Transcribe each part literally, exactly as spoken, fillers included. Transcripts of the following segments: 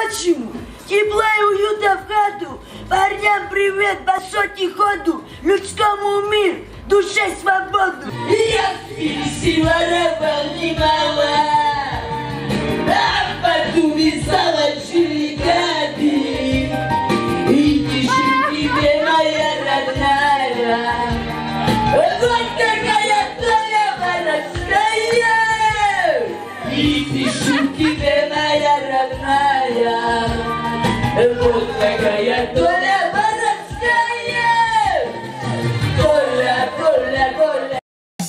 прочему, тепла и уюта в хату, парням привет, басоте ходу, людскому мир, душе свободу. Я списила равнимала, а потом вязала череками, и пишу тебе, моя родная, вот какая доля воровская, и пишу тебе, моя родная, вот какая доля воровская, доля, доля, доля.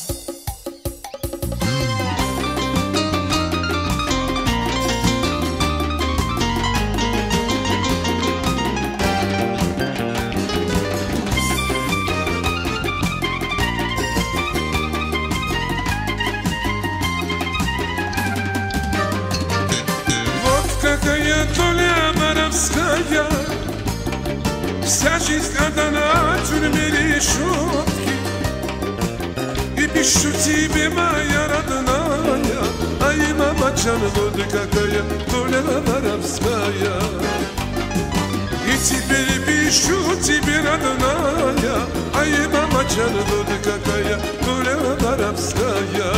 Какая доля воровская, вся жизнь отдана тюрьме решетки. И пишу тебе, моя родная, ай, мамаджан, вот какая доля воровская. И теперь пишу тебе, родная, ай, мамаджан, вот какая доля воровская.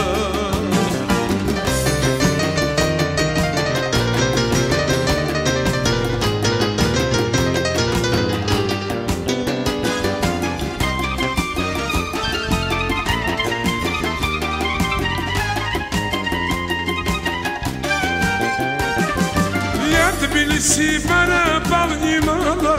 Тбилиси барабан немало,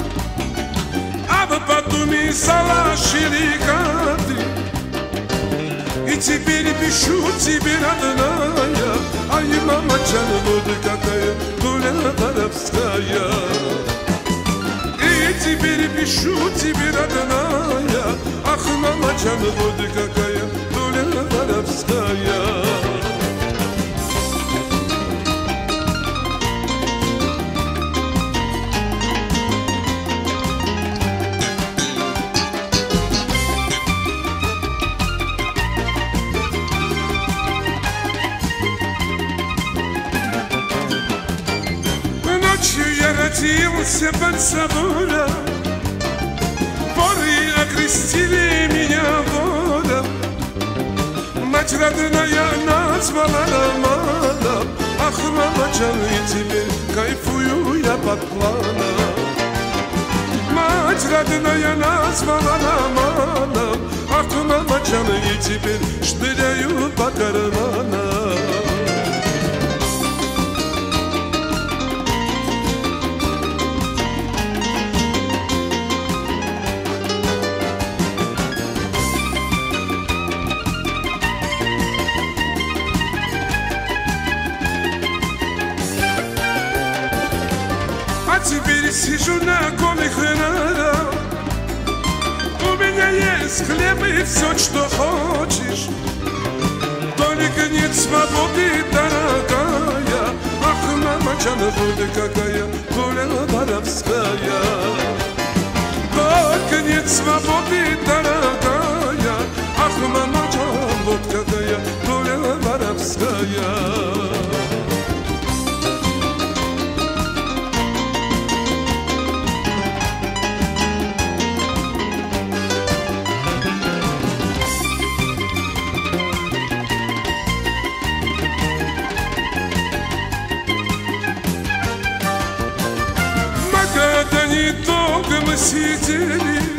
а потом и сала ширикаты. И теперь пишу тебе, родная, ай, мамаджан, вот какая доля воровская. И теперь пишу тебе, родная, ах, мамаджан, вот какая доля воровская. Родился под собором, воры окрестили меня водом. Мать родная назвала романом, ах, мамаджан, и теперь кайфую я под планом. Мать родная назвала романом, ах, мамаджан, и теперь шныряю по карманам. Теперь сижу на голых нарах, у меня есть хлеб и все, что хочешь, только нет свободы, дорогая. Ах, мамаджан, вот какая доля воровская. Только нет свободы, дорогая. Ах, мамаджан, вот какая доля воровская. Недолго мы сидели,